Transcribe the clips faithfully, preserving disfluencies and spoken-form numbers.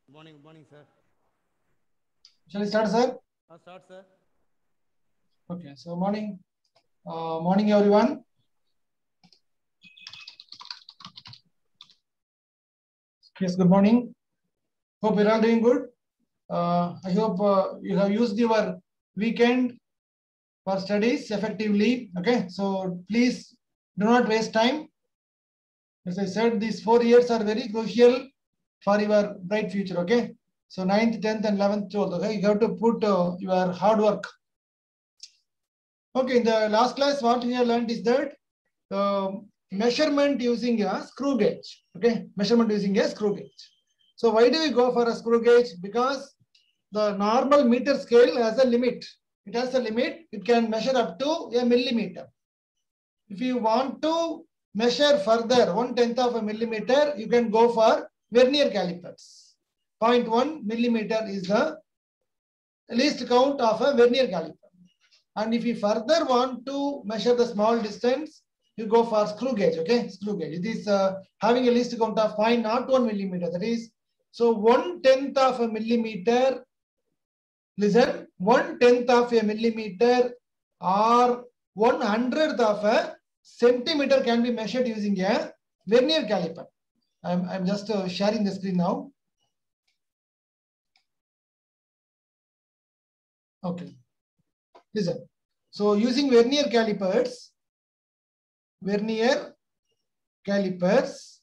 Good morning, good morning, sir. Shall we start, sir? Uh, start, sir. Okay, so morning. Uh, morning, everyone. Yes, good morning. Hope you're all doing good. Uh, I hope uh, you have used your weekend for studies effectively. Okay, so please do not waste time. As I said, these four years are very crucial for your bright future. Okay, so ninth, tenth, and eleventh, twelfth. Okay, you have to put uh, your hard work. Okay, in the last class, what we have learned is that uh, measurement using a screw gauge. Okay, measurement using a screw gauge. So why do we go for a screw gauge? Because the normal meter scale has a limit. It has a limit. It can measure up to a millimeter. If you want to measure further one tenth of a millimeter, you can go for vernier calipers. zero point one millimeter is the least count of a vernier caliper. And if you further want to measure the small distance, you go for screw gauge. Okay, screw gauge. It is uh, having a least count of zero point zero one millimeter. That is, so one tenth of a millimeter. Listen, one tenth of a millimeter or one hundredth of a centimeter can be measured using a vernier caliper. I'm, I'm just uh, sharing the screen now. Okay. Listen. So using vernier calipers, vernier calipers.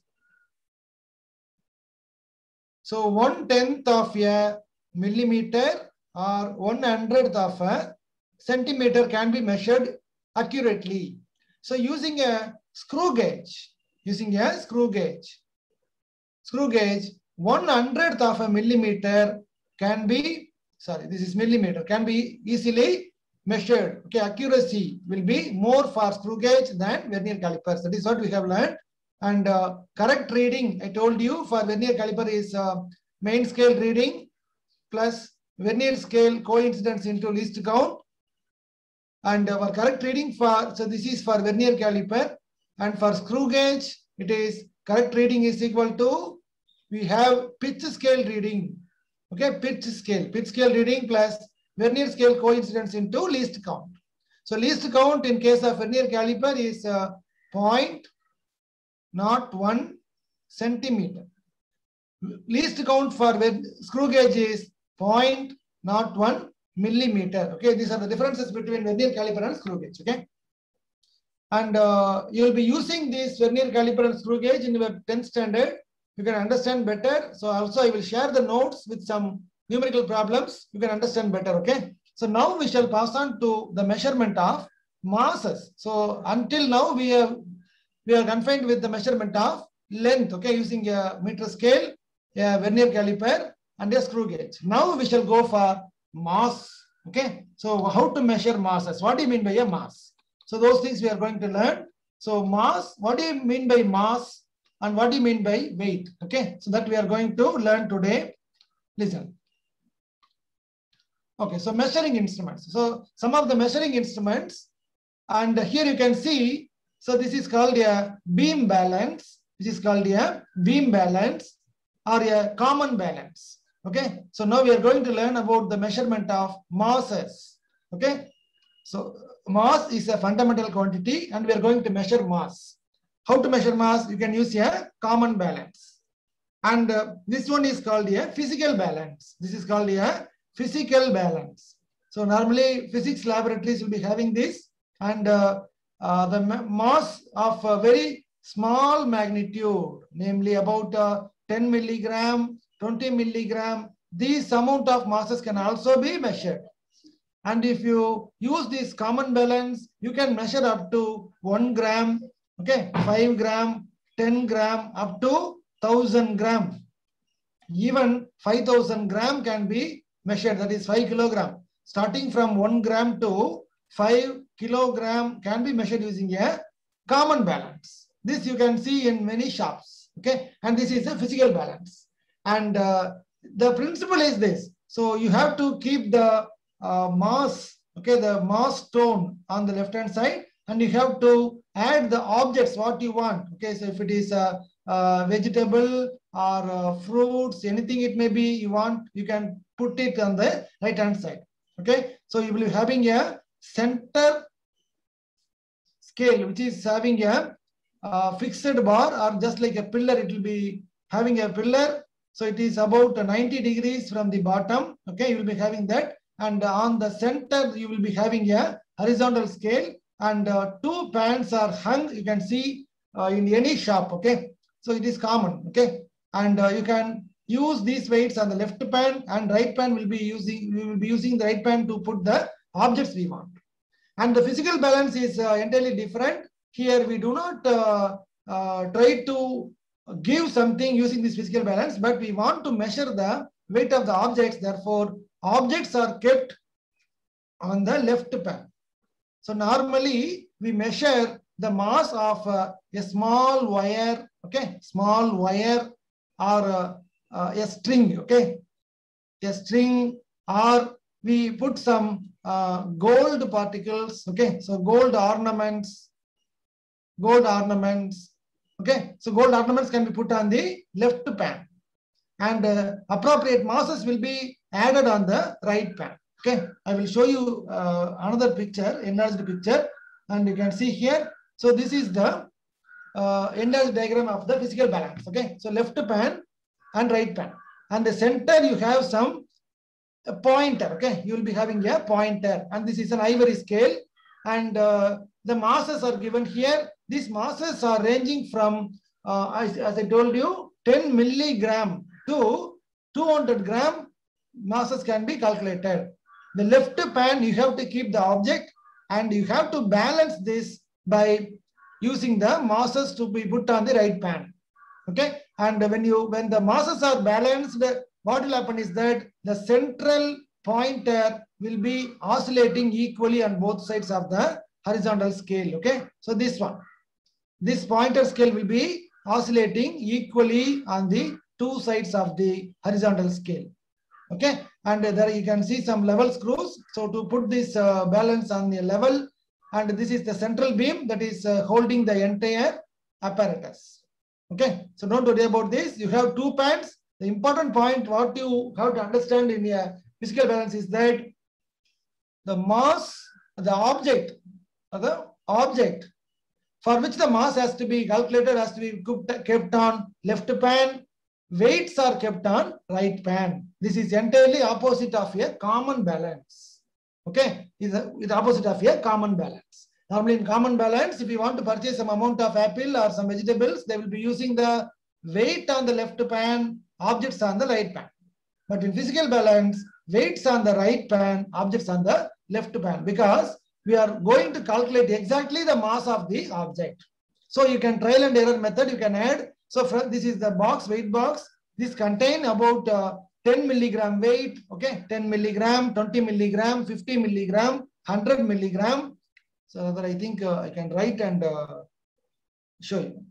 So one tenth of a millimeter or one hundredth of a centimeter can be measured accurately. So using a screw gauge, using a screw gauge, screw gauge, one hundredth of a millimeter can be, sorry, this is millimeter, can be easily measured. Okay, accuracy will be more for screw gauge than vernier calipers. That is what we have learned. And uh, correct reading, I told you, for vernier caliper is uh, main scale reading plus vernier scale coincidence into least count. And our correct reading for, so this is for vernier caliper, and for screw gauge, it is correct reading is equal to, we have pitch scale reading. Okay, pitch scale, pitch scale reading plus vernier scale coincidence into least count. So least count in case of vernier caliper is uh, point not one centimeter. Least count for screw gauge is point not one millimeter. Okay, these are the differences between vernier caliper and screw gauge. Okay, and uh, you will be using this vernier caliper and screw gauge in your tenth standard. You can understand better. So also I will share the notes with some numerical problems. You can understand better. Okay, so now we shall pass on to the measurement of masses. So until now we have we are confined with the measurement of length. Okay, using a meter scale, a vernier caliper, and a screw gauge. Now we shall go for mass. Okay, so how to measure masses? What do you mean by a mass? So those things we are going to learn. So mass, what do you mean by mass and what do you mean by weight? Okay, so that we are going to learn today. Listen. Okay, so measuring instruments. So some of the measuring instruments, and here you can see, so this is called a beam balance. This is called a beam balance or a common balance. Okay, so now we are going to learn about the measurement of masses. Okay, so mass is a fundamental quantity and we are going to measure mass. How to measure mass? You can use a common balance. And uh, this one is called a physical balance. This is called a physical balance. So normally physics laboratories will be having this, and uh, uh, the mass of a very small magnitude, namely about uh, ten milligram, twenty milligram, these amount of masses can also be measured. And if you use this common balance, you can measure up to one gram, okay, five gram, ten gram, up to one thousand gram. Even five thousand gram can be measured, that is five kilogram. Starting from one gram to five kilogram can be measured using a common balance. This you can see in many shops, okay, and this is a physical balance. And uh, the principle is this. So you have to keep the uh, mass, okay, the mass stone on the left hand side, and you have to add the objects what you want. Okay, so if it is a, a vegetable or uh, fruits, anything it may be you want, you can put it on the right hand side. Okay, so you will be having a center scale which is having a uh, fixed bar, or just like a pillar, it will be having a pillar. So it is about ninety degrees from the bottom. Okay, you will be having that, and on the center you will be having a horizontal scale, and uh, two pans are hung. You can see uh, in any shop. Okay, so it is common. Okay, and uh, you can use these weights on the left pan, and right pan will be using we will be using the right pan to put the objects we want. And the physical balance is uh, entirely different. Here we do not uh, uh, try to give something using this physical balance, but we want to measure the weight of the objects. Therefore, objects are kept on the left pan. So normally we measure the mass of uh, a small wire, okay, small wire, or uh, uh, a string, okay, a string, or we put some uh, gold particles, okay, so gold ornaments, gold ornaments, okay, so gold ornaments can be put on the left pan, and uh, appropriate masses will be added on the right pan. Okay, I will show you uh, another picture, enlarged picture, and you can see here. So this is the uh, enlarged diagram of the physical balance. Okay, so left pan and right pan, and the center you have some a pointer. Okay, you will be having a pointer, and this is an ivory scale, and uh, the masses are given here. These masses are ranging from, uh, as, as I told you, ten milligram to two hundred gram masses can be calculated. The left pan, you have to keep the object, and you have to balance this by using the masses to be put on the right pan. Okay, and when you when the masses are balanced, what will happen is that the central pointer will be oscillating equally on both sides of the horizontal scale. Okay, so this one, this pointer scale will be oscillating equally on the two sides of the horizontal scale. Okay, and there you can see some level screws. So to put this uh, balance on the level, and this is the central beam that is uh, holding the entire apparatus. Okay, so don't worry about this. You have two pans. The important point what you have to understand in a physical balance is that the mass, the object, the object for which the mass has to be calculated has to be kept on left pan. Weights are kept on right pan. This is entirely opposite of a common balance. Okay, is the opposite of a common balance. Normally in common balance, if you want to purchase some amount of apple or some vegetables, they will be using the weight on the left pan, objects on the right pan. But in physical balance, weights on the right pan, objects on the left pan, because we are going to calculate exactly the mass of the object. So you can trial and error method, you can add. So from, this is the box, weight box. This contain about uh, ten milligram weight, okay, ten milligram, twenty milligram, fifty milligram, one hundred milligram. So that I think uh, I can write and uh, show you.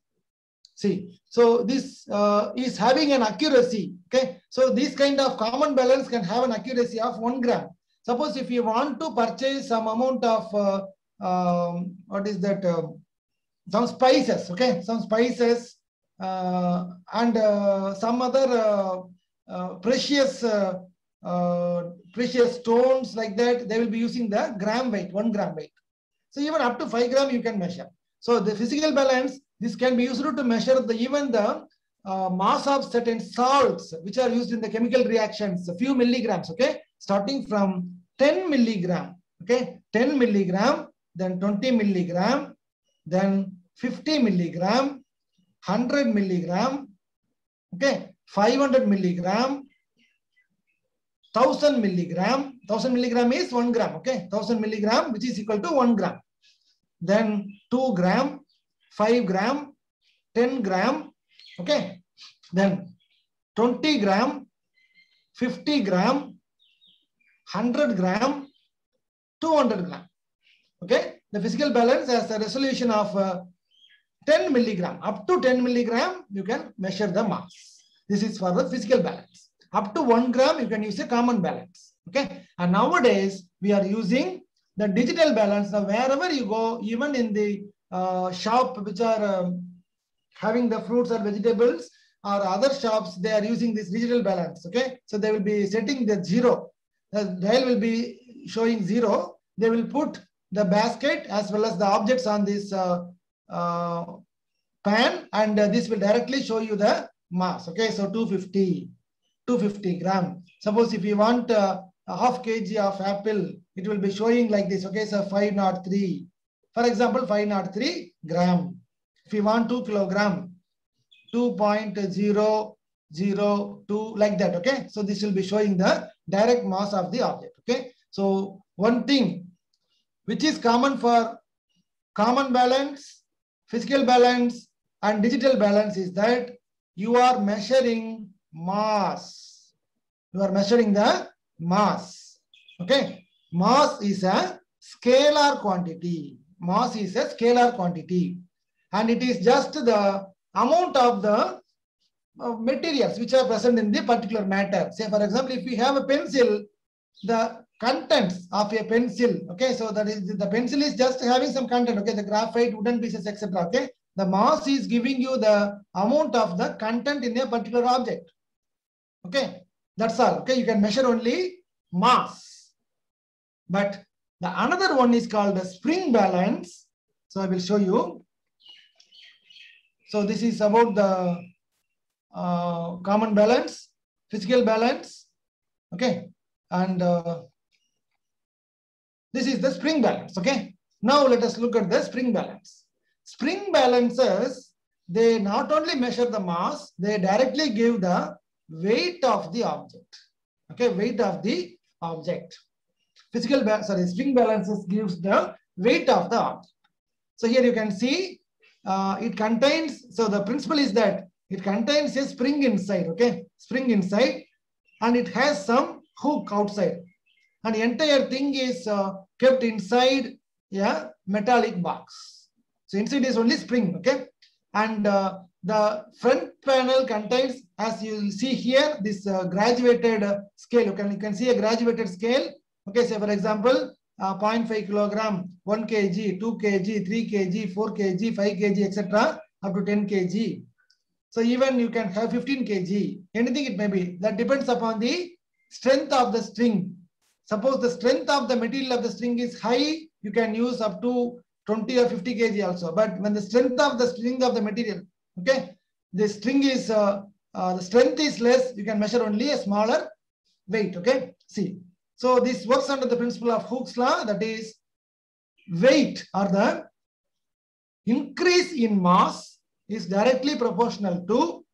See, so this uh, is having an accuracy, okay. So this kind of common balance can have an accuracy of one gram. Suppose if you want to purchase some amount of, uh, um, what is that, uh, some spices, okay, some spices uh, and uh, some other uh, uh, precious, uh, uh, precious stones like that, they will be using the gram weight, one gram weight. So even up to five gram you can measure. So the physical balance, this can be used to measure the even the uh, mass of certain salts which are used in the chemical reactions, a few milligrams, okay, starting from ten milligram, okay, ten milligram, then twenty milligram, then fifty milligram, one hundred milligram, okay, five hundred milligram, one thousand milligram, one thousand milligram is one gram, okay, one thousand milligram, which is equal to one gram, then two gram, five gram, ten gram, okay, then twenty gram, fifty gram, one hundred gram, two hundred gram, okay. The physical balance has a resolution of uh, ten milligram. Up to ten milligram, you can measure the mass. This is for the physical balance. Up to one gram, you can use a common balance, okay. And nowadays, we are using the digital balance. Now, wherever you go, even in the uh, shop which are um, having the fruits or vegetables, or other shops, they are using this digital balance. Okay, so they will be setting the zero. The dial will be showing zero. They will put the basket as well as the objects on this uh, uh, pan, and uh, this will directly show you the mass. Okay, so two fifty, two fifty gram. Suppose if you want uh, a half kg of apple, it will be showing like this. Okay, so five oh three. For example, five oh three gram. If you want two kilogram, two point zero zero two, like that. Okay, so this will be showing the direct mass of the object. Okay, so one thing which is common for common balance, physical balance, and digital balance is that you are measuring mass. You are measuring the mass. Okay, mass is a scalar quantity. Mass is a scalar quantity, and it is just the amount of the uh, materials which are present in the particular matter. Say, for example, if we have a pencil, the contents of a pencil, okay, so that is the pencil is just having some content, okay, the graphite, wooden pieces, et cetera. Okay, the mass is giving you the amount of the content in a particular object. Okay, that's all. Okay, you can measure only mass. But the another one is called the spring balance. So I will show you. So this is about the uh, common balance, physical balance. Okay, and uh, this is the spring balance. Okay, now let us look at the spring balance. Spring balances, they not only measure the mass, they directly give the weight of the object. Okay, weight of the object. Physical balance, sorry, spring balances gives the weight of the object. So here you can see uh, it contains, so the principle is that it contains a spring inside, okay, spring inside, and it has some hook outside. And the entire thing is uh, kept inside a metallic box. So inside is only spring, okay? And uh, the front panel contains, as you will see here, this uh, graduated uh, scale. You can, you can see a graduated scale. Okay, say for example, uh, zero point five kilogram, one kg, two kg, three kg, four kg, five kg, et cetera, up to ten kg. So even you can have fifteen kg, anything it may be. That depends upon the strength of the string. Suppose the strength of the material of the string is high, you can use up to twenty or fifty kg also. But when the strength of the string of the material, okay, the string is, uh, uh, the strength is less, you can measure only a smaller weight, okay? See, so this works under the principle of Hooke's law, that is weight or the increase in mass is directly proportional to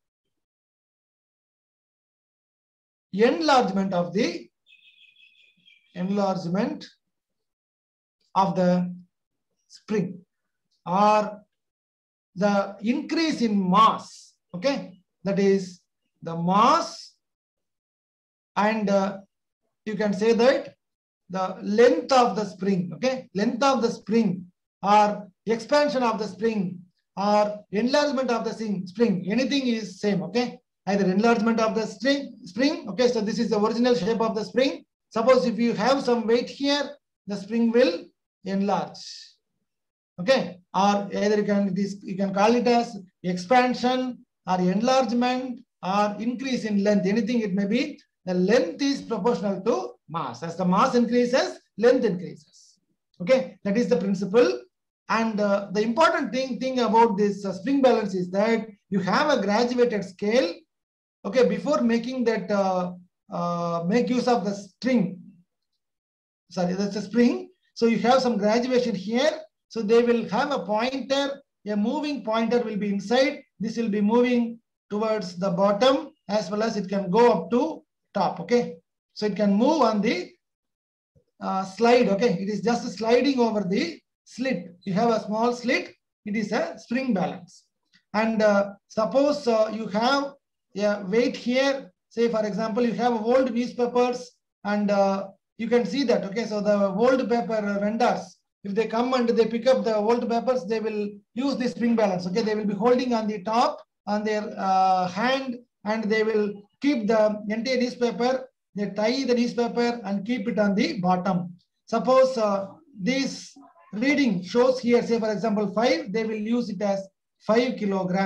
enlargement of the enlargement of the spring, or the increase in mass, okay, that is the mass, and uh, you can say that the length of the spring, okay, length of the spring, or expansion of the spring, or enlargement of the spring, anything is same, okay, either enlargement of the string spring, okay, so this is the original shape of the spring. Suppose if you have some weight here, the spring will enlarge, okay, or either you can this you can call it as expansion or enlargement or increase in length, anything it may be. The length is proportional to mass. As the mass increases, length increases, okay, that is the principle. And uh, the important thing thing about this uh, spring balance is that you have a graduated scale, okay, before making that uh, uh, make use of the string, sorry, that's a spring. So you have some graduation here. So they will have a pointer, a moving pointer will be inside. This will be moving towards the bottom as well as it can go up to top, okay. So it can move on the uh, slide, okay. It is just sliding over the slit. You have a small slit, it is a spring balance. And uh, suppose uh, you have a weight here, say for example, you have old newspapers, and uh, you can see that, okay. So the old paper vendors, if they come and they pick up the old papers, they will use this spring balance, okay. They will be holding on the top on their uh, hand, and they will keep the entire newspaper, they tie the newspaper and keep it on the bottom. Suppose uh, this reading shows here, say for example five, they will use it as five kilogram,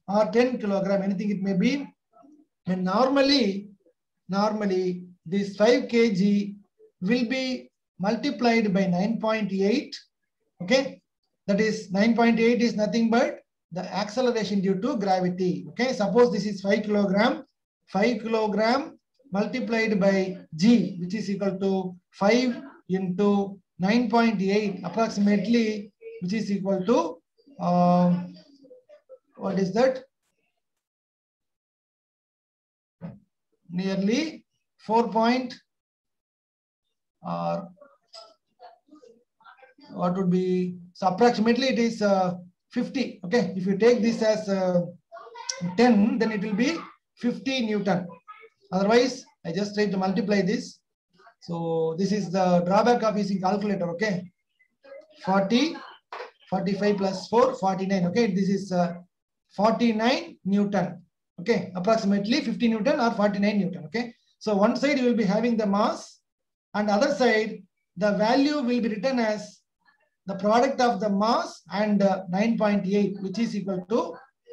or ten kilogram, anything it may be. And normally, normally this five kilograms will be multiplied by nine point eight. Okay, that is nine point eight is nothing but the acceleration due to gravity. Okay, suppose this is five kilogram, five kilogram multiplied by g, which is equal to five into nine point eight approximately, which is equal to uh, what is that? Nearly four point or uh, what would be, so approximately it is uh, fifty. Okay, if you take this as uh, ten, then it will be fifty Newton. Otherwise, I just try to multiply this. So this is the drawback of using calculator. Okay, forty, forty-five plus four, forty-nine. Okay, this is uh, forty-nine Newton. Okay, approximately fifty Newton or forty-nine Newton. Okay, so one side you will be having the mass, and other side the value will be written as the product of the mass and uh, nine point eight, which is equal to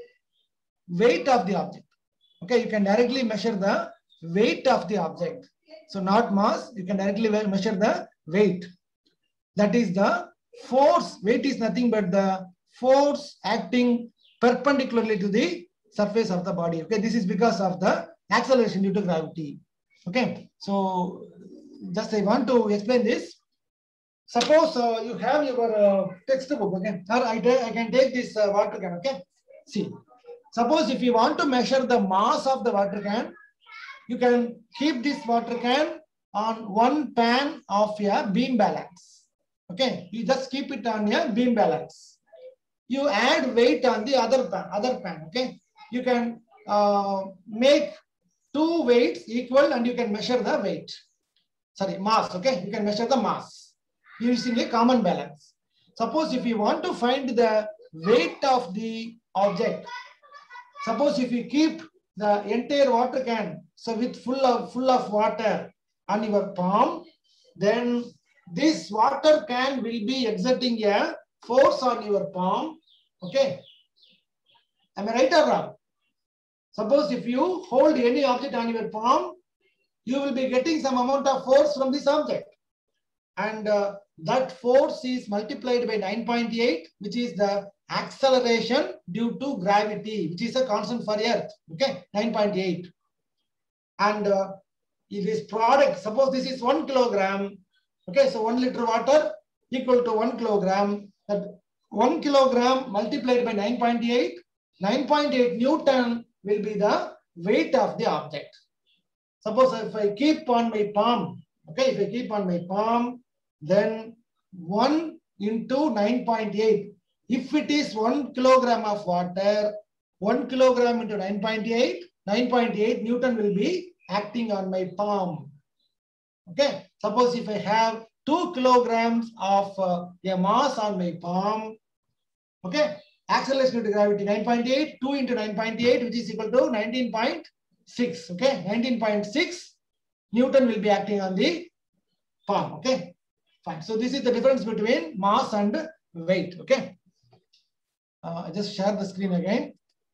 weight of the object. Okay, you can directly measure the weight of the object. So not mass, you can directly measure the weight. That is the force. Weight is nothing but the force acting perpendicularly to the surface of the body. Okay, this is because of the acceleration due to gravity. Okay, so just I want to explain this. Suppose uh, you have your uh, textbook, okay, or I, I can take this uh, water can, okay. See, suppose if you want to measure the mass of the water can, you can keep this water can on one pan of your beam balance. Okay, you just keep it on your beam balance. You add weight on the other pan, other pan. Okay, you can uh, make two weights equal and you can measure the weight. Sorry, mass. Okay, you can measure the mass using a common balance. Suppose if you want to find the weight of the object, suppose if you keep the entire water can, so with full of full of water on your palm, then this water can will be exerting a force on your palm. Okay, am I right or wrong? Suppose if you hold any object on your palm, you will be getting some amount of force from this object, and uh, that force is multiplied by nine point eight, which is the acceleration due to gravity, which is a constant for Earth. Okay, nine point eight. And uh, it is product. Suppose this is one kilogram. Okay, so one liter water equal to one kilogram. That one kilogram multiplied by nine point eight. nine point eight Newton will be the weight of the object. Suppose if I keep on my palm, okay, if I keep on my palm, then one into nine point eight. If it is one kilogram of water, one kilogram into nine point eight, nine point eight Newton will be acting on my palm. Okay, suppose if I have two kilograms of uh, a mass on my palm, okay, acceleration due to gravity nine point eight, two into nine point eight, which is equal to nineteen point six. Okay, nineteen point six Newton will be acting on the palm. Okay, fine. So this is the difference between mass and weight. Okay, uh, I just share the screen again.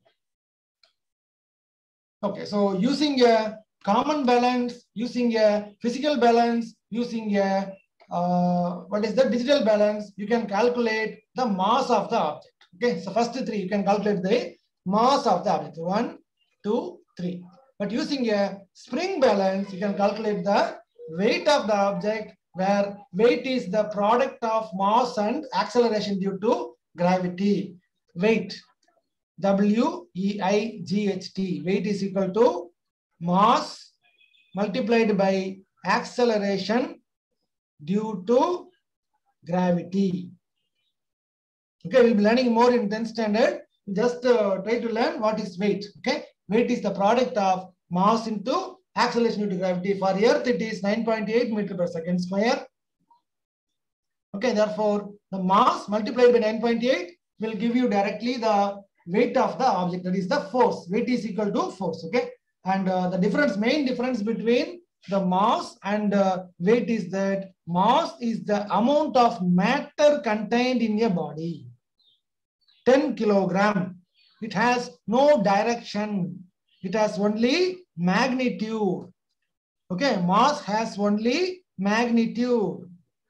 Okay, so using a common balance, using a physical balance, using a uh, what is the digital balance, you can calculate the mass of the object. Okay, so first three you can calculate the mass of the object. One, two, three. But using a spring balance, you can calculate the weight of the object, where weight is the product of mass and acceleration due to gravity. Weight, W E I G H T. Weight is equal to mass multiplied by acceleration due to gravity. Okay, we'll be learning more in tenth standard. Just uh, try to learn what is weight. Okay, weight is the product of mass into acceleration due to gravity. For Earth, it is nine point eight meter per second square. Okay, therefore, the mass multiplied by nine point eight will give you directly the weight of the object. That is the force. Weight is equal to force. Okay, and uh, the difference, main difference between the mass and uh, weight is that mass is the amount of matter contained in your body. ten kilogram it has no direction. It has only magnitude. Okay, mass has only magnitude.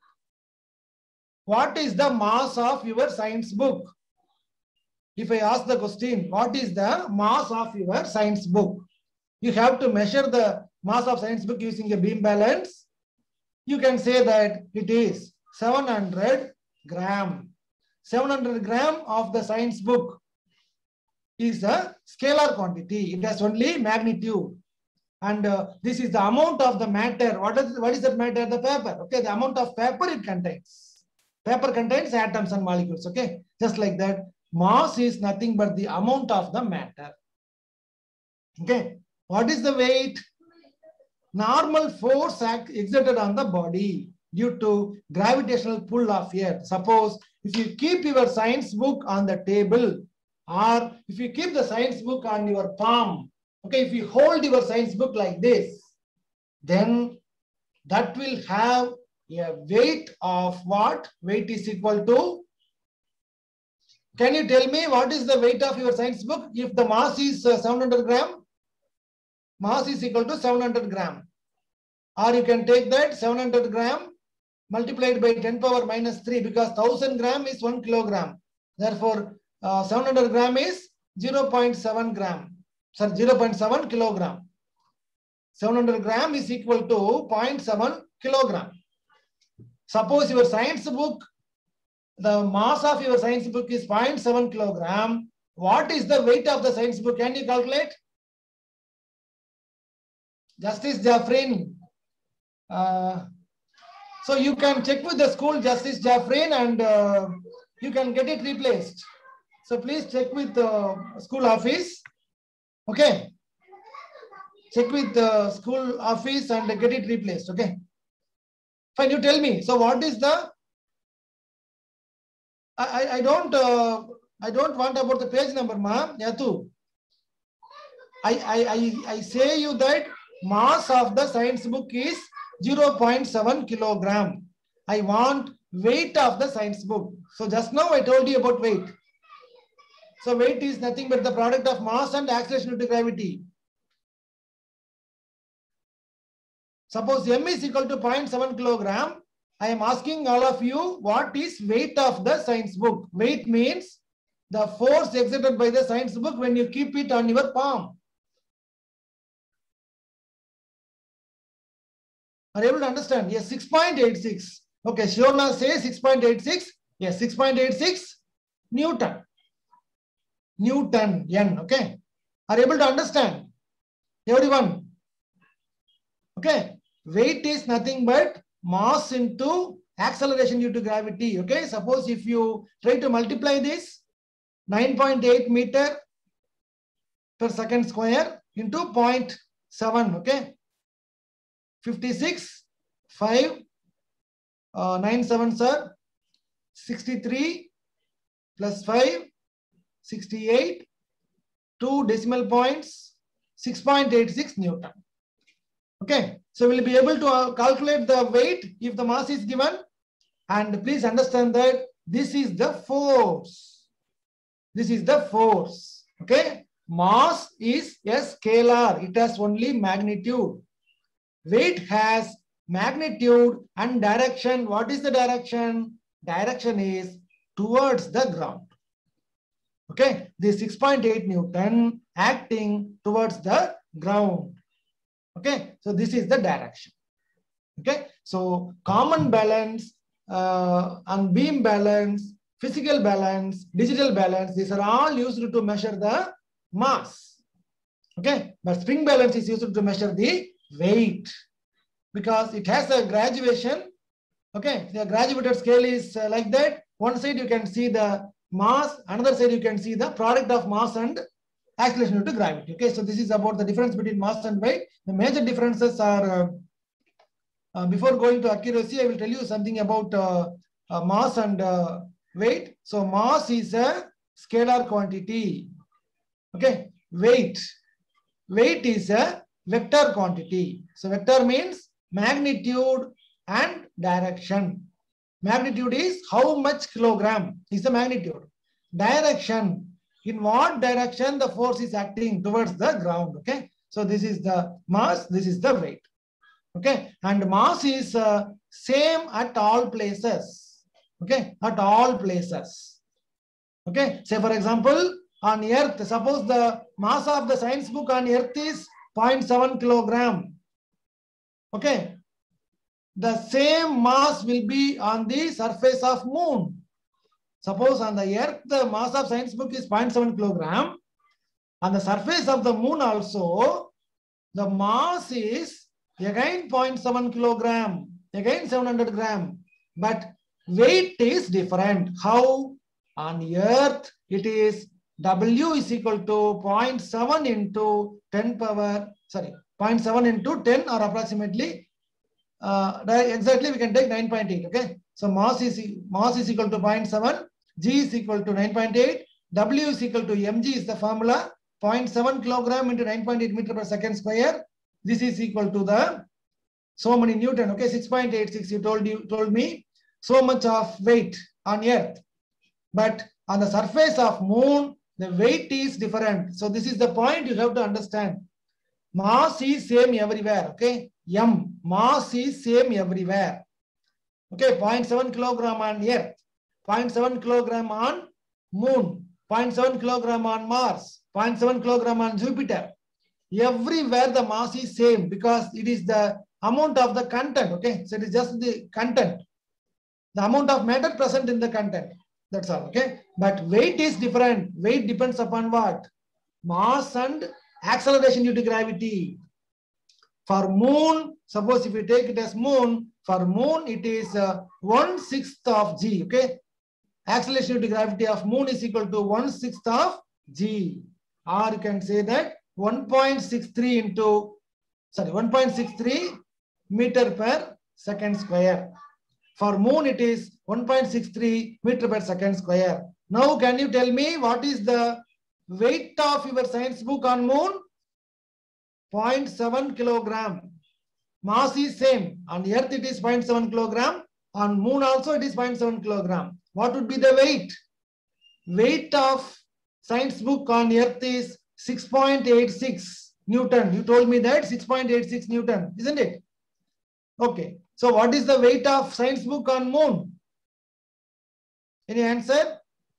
What is the mass of your science book? If I ask the question, what is the mass of your science book? You have to measure the mass of science book using a beam balance. You can say that it is seven hundred gram. seven hundred gram of the science book is a scalar quantity. It has only magnitude. And uh, this is the amount of the matter. What is, what is that matter? The paper. Okay, the amount of paper it contains. Paper contains atoms and molecules. Okay, just like that. Mass is nothing but the amount of the matter. Okay, what is the weight? Normal force exerted on the body due to gravitational pull of earth. Suppose if you keep your science book on the table, or if you keep the science book on your palm, okay, if you hold your science book like this, then that will have a weight of what? Weight is equal to, can you tell me what is the weight of your science book? If the mass is uh, seven hundred gram, mass is equal to seven hundred gram. Or you can take that seven hundred gram multiplied by ten power minus three, because one thousand gram is one kilogram. Therefore, uh, seven hundred gram is zero point seven gram. Sorry, zero point seven kilogram. seven hundred gram is equal to zero point seven kilogram. Suppose your science book, the mass of your science book is zero point seven kilogram. What is the weight of the science book? Can you calculate? Justice Jaffrin. Uh, so you can check with the school, Justice Jaffrin, and uh, you can get it replaced. So please check with the school office. Okay. Check with the school office and get it replaced. Okay. Fine, you tell me. So what is the, I, I, I don't uh, I don't want about the page number, ma. Yatu. I, I, I, I say you that mass of the science book is zero point seven kilogram. I want weight of the science book. So just now I told you about weight. So weight is nothing but the product of mass and acceleration due to gravity. Suppose m is equal to zero point seven kilogram. I am asking all of you, what is weight of the science book? Weight means the force exerted by the science book when you keep it on your palm. Are you able to understand? Yes, six point eight six. Okay, Shona says six point eight six. Yes, six point eight six Newton. Newton, N. Okay. Are you able to understand? Everyone. Okay. Weight is nothing but mass into acceleration due to gravity. Okay. Suppose if you try to multiply this, nine point eight meter per second square into zero point seven. Okay. fifty-six, five, uh, nine seven, sir, sixty-three plus five, sixty-eight, two decimal points, six point eight six Newton. Okay, so we'll be able to uh, calculate the weight if the mass is given. And please understand that this is the force. This is the force. Okay, mass is a scalar. It has only magnitude. Weight has magnitude and direction. What is the direction? Direction is towards the ground. Okay, the six point eight Newton acting towards the ground. Okay, so this is the direction. Okay, so common balance uh, and beam balance, physical balance, digital balance, these are all used to measure the mass. Okay, but spring balance is used to measure the weight because it has a graduation. Okay, the graduated scale is uh, like that. One side you can see the mass, another side you can see the product of mass and acceleration due to gravity. Okay, so this is about the difference between mass and weight. The major differences are, uh, uh, before going to accuracy, I will tell you something about uh, uh, mass and uh, weight. So mass is a scalar quantity. Okay, weight. Weight is a vector quantity. So vector means magnitude and direction. Magnitude is how much kilogram is the magnitude. Direction. in what direction the force is acting towards the ground. Okay, so this is the mass, this is the weight. Okay, and mass is uh, same at all places. Okay, at all places. Okay, say for example, on Earth, suppose the mass of the science book on Earth is zero point seven kilogram. Okay, the same mass will be on the surface of Moon. Suppose on the Earth, the mass of science book is zero point seven kilogram. On the surface of the Moon also, the mass is again zero point seven kilogram, again seven hundred gram, but weight is different. How? On Earth, it is W is equal to zero point seven into ten power, sorry, zero point seven into ten or approximately, uh, exactly we can take nine point eight, okay? So mass is, mass is equal to zero point seven, G is equal to nine point eight, W is equal to mg is the formula, zero point seven kilogram into nine point eight meter per second square. This is equal to the so many Newton, okay, six point eight six, you told you told me, so much of weight on Earth. But on the surface of Moon, the weight is different. So this is the point you have to understand. Mass is same everywhere, okay? M, mass is same everywhere. Okay, zero point seven kilogram on Earth, zero point seven kilogram on Moon, zero point seven kilogram on Mars, zero point seven kilogram on Jupiter. Everywhere the mass is same because it is the amount of the content, okay? So it is just the content, the amount of matter present in the content. That's all, okay? But weight is different. Weight depends upon what? Mass and acceleration due to gravity. For Moon, suppose if you take it as Moon, for Moon it is uh, one sixth of G, okay? Acceleration due to gravity of Moon is equal to one sixth of G. Or you can say that one point six three into, sorry, one point six three meter per second square. For Moon, it is one point six three meter per second square. Now, can you tell me what is the weight of your science book on Moon? zero point seven kilogram. Mass is same. On Earth, it is zero point seven kilogram. On Moon also, it is zero point seven kilogram. What would be the weight? Weight of science book on Earth is six point eight six Newton. You told me that six point eight six Newton, isn't it? Okay. So what is the weight of science book on Moon? Any answer?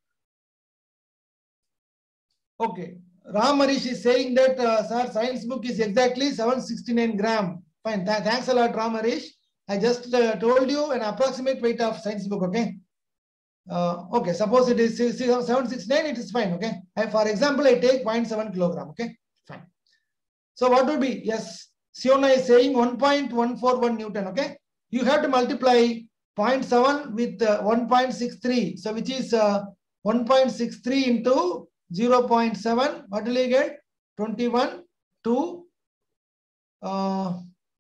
Okay. Ram Harish is saying that uh, sir, science book is exactly seven hundred sixty-nine gram. Fine. Th thanks a lot, Ram Harish. I just uh, told you an approximate weight of science book. Okay. Uh, okay. Suppose it is seven hundred sixty-nine. It is fine. Okay. I, for example, I take zero point seven kilogram. Okay. Fine. So what would be? Yes. Siona is saying one point one four one Newton. Okay. You have to multiply zero point seven with uh, one point six three. So which is uh, one point six three into zero point seven. What will you get? twenty-one, two, uh,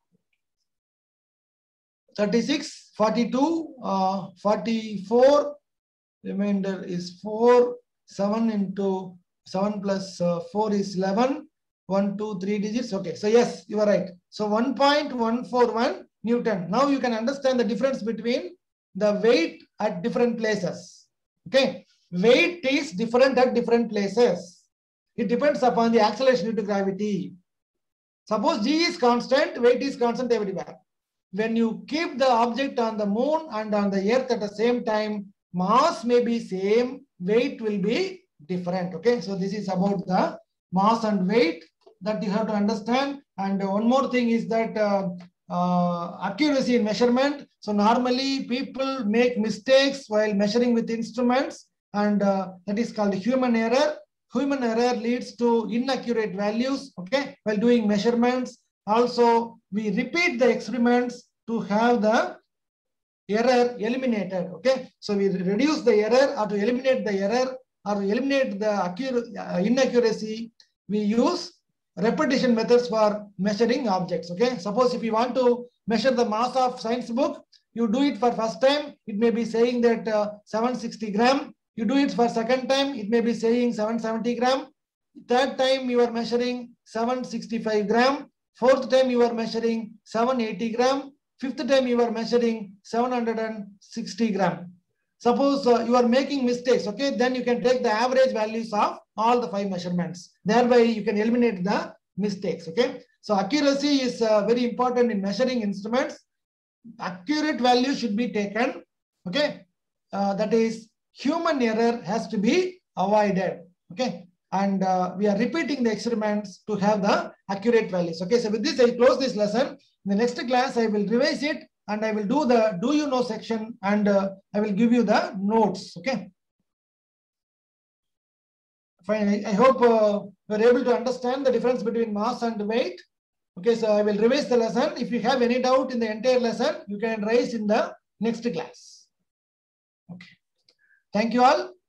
thirty-six, forty-two, uh, forty-four. Remainder is four. seven into seven plus uh, four is eleven. one, two, three digits. Okay. So yes, you are right. So one point one four one Newton. Now you can understand the difference between the weight at different places. Okay. Weight is different at different places. It depends upon the acceleration due to gravity. Suppose G is constant, weight is constant everywhere. When you keep the object on the Moon and on the Earth at the same time, mass may be same, weight will be different. Okay. So this is about the mass and weight that you have to understand. And one more thing is that uh, uh, accuracy in measurement. So normally people make mistakes while measuring with instruments, and uh, that is called human error. Human error leads to inaccurate values, okay, while doing measurements. Also, we repeat the experiments to have the error eliminated, okay. So we reduce the error, or to eliminate the error, or to eliminate the uh, inaccuracy, we use repetition methods for measuring objects, okay. Suppose if you want to measure the mass of science book, you do it for first time, it may be saying that uh, seven hundred sixty gram. You do it for second time, it may be saying seven hundred seventy gram. Third time you are measuring seven hundred sixty-five gram. Fourth time you are measuring seven hundred eighty gram. Fifth time you are measuring seven hundred sixty gram. suppose uh, you are making mistakes, okay, then you can take the average values of all the five measurements. Thereby, you can eliminate the mistakes, okay. So accuracy is uh, very important in measuring instruments. Accurate value should be taken, okay. Uh, that is, human error has to be avoided, okay. And uh, we are repeating the experiments to have the accurate values, okay. So with this, I close this lesson. In the next class, I will revise it and I will do the do you know section, and uh, I will give you the notes, okay. Fine. I, I hope uh, you are able to understand the difference between mass and weight. Okay, so I will revise the lesson. If you have any doubt in the entire lesson, you can raise in the next class. Okay. Thank you all.